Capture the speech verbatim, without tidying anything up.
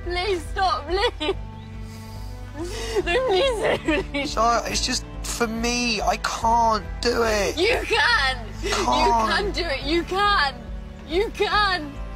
Please stop, please. No, please, please. So it's just for me. I can't do it. You can. Can't. You can do it. You can. You can.